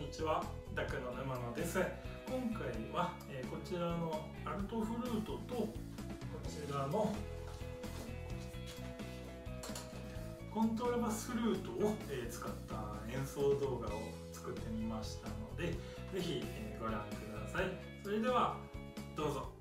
にちは、ダクの沼野です。今回は、こちらのアルトフルートとこちらのコントラバスフルートを、使った演奏動画を作ってみましたので、ぜひ、ご覧ください。それではどうぞ。